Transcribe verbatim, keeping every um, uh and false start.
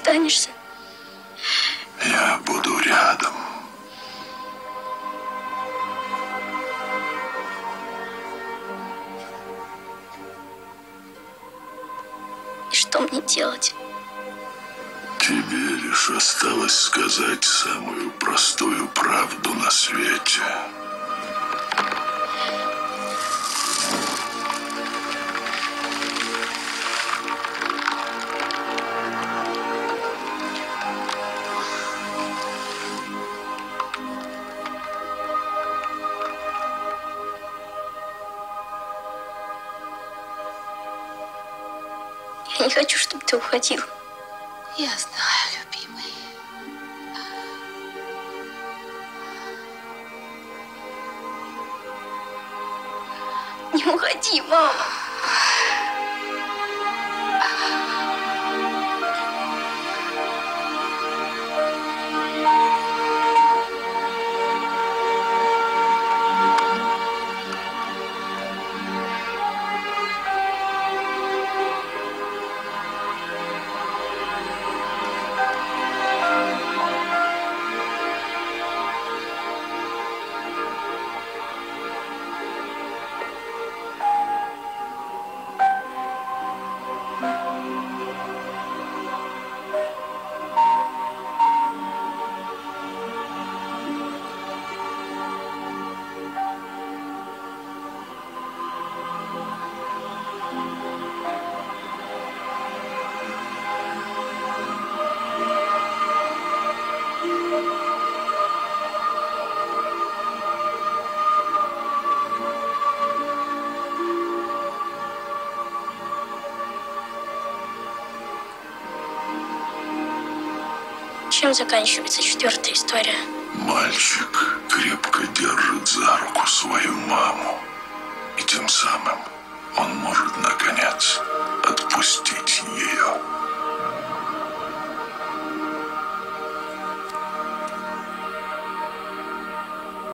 останешься? Я буду рядом. И что мне делать? Тебе лишь осталось сказать самую простую правду на свете. Я не хочу, чтобы ты уходил. Я знаю, любимый. Не уходи, мама. Чем заканчивается четвертая история? Мальчик крепко держит за руку свою маму. И тем самым он может, наконец, отпустить